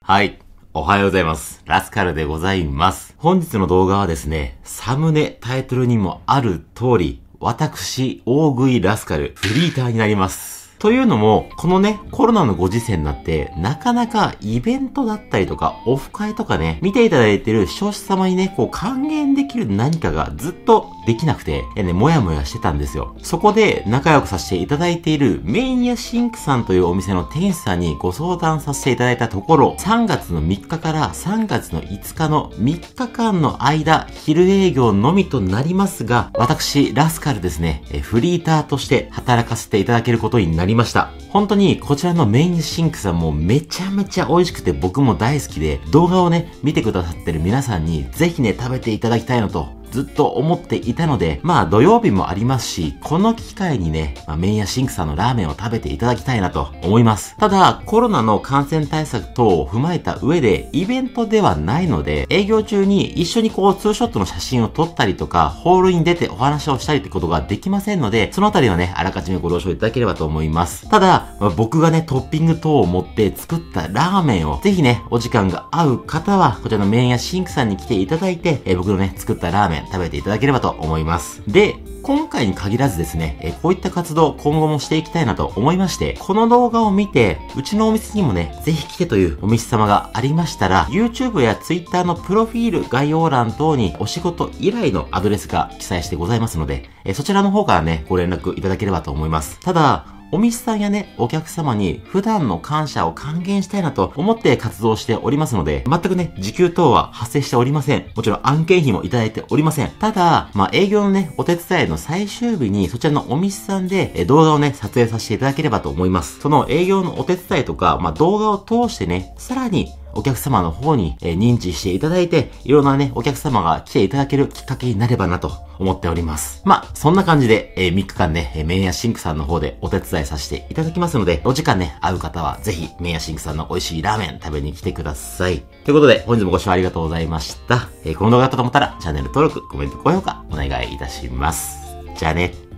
はい。おはようございます。ラスカルでございます。本日の動画はですね、サムネタイトルにもある通り、私、大食いラスカル、フリーターになります。というのも、このね、コロナのご時世になって、なかなかイベントだったりとか、オフ会とかね、見ていただいている視聴者様にね、還元できる何かがずっとできなくて、もやもやしてたんですよ。そこで仲良くさせていただいているメインやシンクさんというお店の店主さんにご相談させていただいたところ、3月の3日から3月の5日の3日間の間、昼営業のみとなりますが、私、ラスカルですね、フリーターとして働かせていただけることになりました。本当にこちらのメインシンクさんもめちゃめちゃ美味しくて僕も大好きで、動画をね、見てくださってる皆さんにぜひね、食べていただきたいのと、ずっと思っていたので、土曜日もありますし、この機会にね、メインやシンクさんのラーメンを食べていただきたいなと思います。ただ、コロナの感染対策等を踏まえた上で、イベントではないので、営業中に一緒にツーショットの写真を撮ったりとか、ホールに出てお話をしたりってことができませんので、そのあたりはね、あらかじめご了承いただければと思います。ただ、僕がね、トッピング等を持って作ったラーメンを、ぜひね、お時間が合う方は、こちらのメインやシンクさんに来ていただいて、僕のね、作ったラーメン食べていただければと思います。で、今回に限らずですね、こういった活動今後もしていきたいなと思いまして、この動画を見て、うちのお店にもね、ぜひ来てというお店様がありましたら、YouTube や Twitter のプロフィール概要欄等にお仕事依頼のアドレスが記載してございますので、そちらの方からね、ご連絡いただければと思います。ただ、お店さんやね、お客様に普段の感謝を還元したいなと思って活動しておりますので、全くね、時給等は発生しておりません。もちろん案件費もいただいておりません。ただ、営業のね、お手伝いの最終日にそちらのお店さんで動画をね、撮影させていただければと思います。その営業のお手伝いとか、動画を通してね、さらにお客様の方に認知していただいて、いろんなね、お客様が来ていただけるきっかけになればなと思っております。そんな感じで、3日間ね、メインやシンクさんの方でお手伝いさせていただきますので、お時間ね、合う方はぜひ、メインやシンクさんの美味しいラーメン食べに来てください。ということで、本日もご視聴ありがとうございました。この動画だったと思ったら、チャンネル登録、コメント、高評価、お願いいたします。じゃあね。